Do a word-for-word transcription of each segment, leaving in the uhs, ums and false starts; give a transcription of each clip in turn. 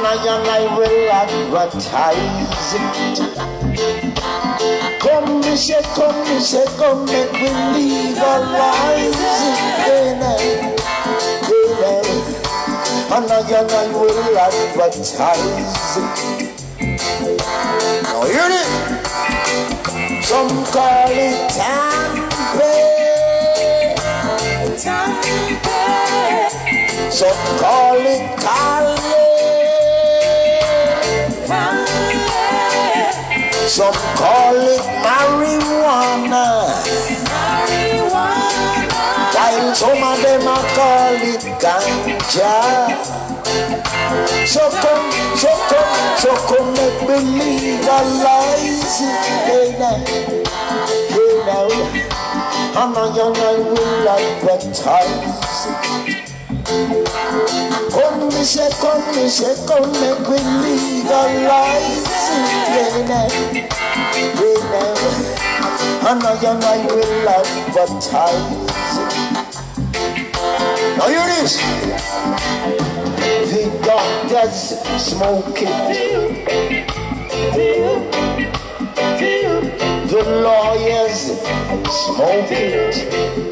I and I will advertise it. Come, me say, come, me say, come, make we legalize it. Amen. Amen. And I and I will advertise it. Now hear it. Some call it Tampa. Tampa. Some call it Cali. Some call it marijuana. Marijuana. While some of them are call it ganja. So come, so come, so come make me legalize it. Hey now, hey now, and I and I will advertise it. Come me say, come me say, come make me legalize it. Hey now, hey now, and I and I will advertise it. Now hear this. The doctors smoke it. The lawyers smoke it.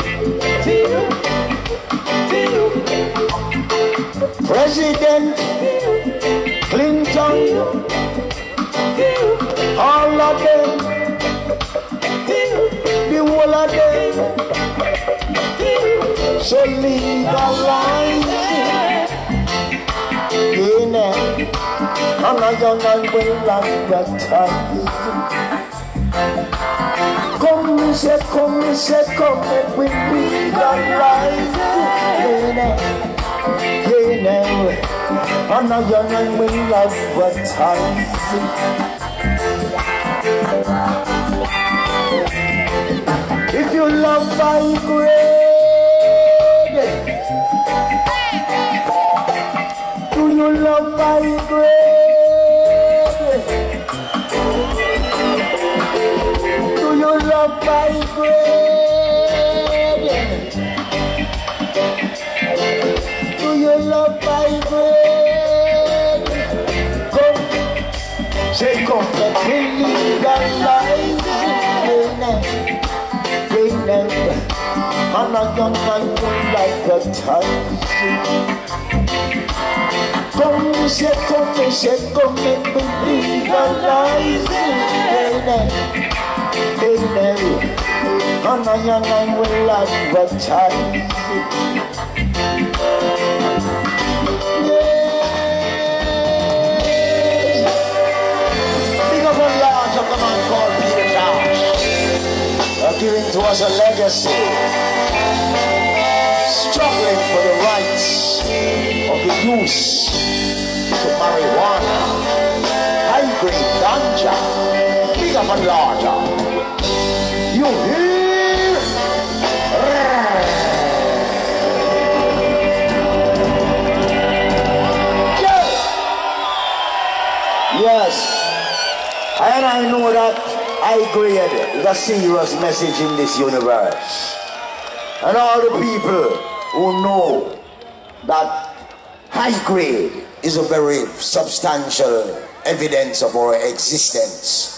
President Clinton, all of them, the whole of them, so legalize it. And I and I will advertise it. Come me say, come me say, come make we legalize it. Hey now, and I and I will advertise it. If you love by grade, do you love by grade? Do you love by grade? Do you love by grade? Come, say come, let me legalize it. And I don't like to advertise it. Come, me say, come, me say, come, make me legalize it. Hey now, and I and I will advertise it. Yes. Big up a large of the man called Peter Tosh. They're giving to us a legacy, struggling for the rights of the youth to marijuana, high-grade ganja, big up and larger. You hear? Yes! Yes! And I know that high-grade is a serious message in this universe. And all the people who know that high grade is a very substantial evidence of our existence.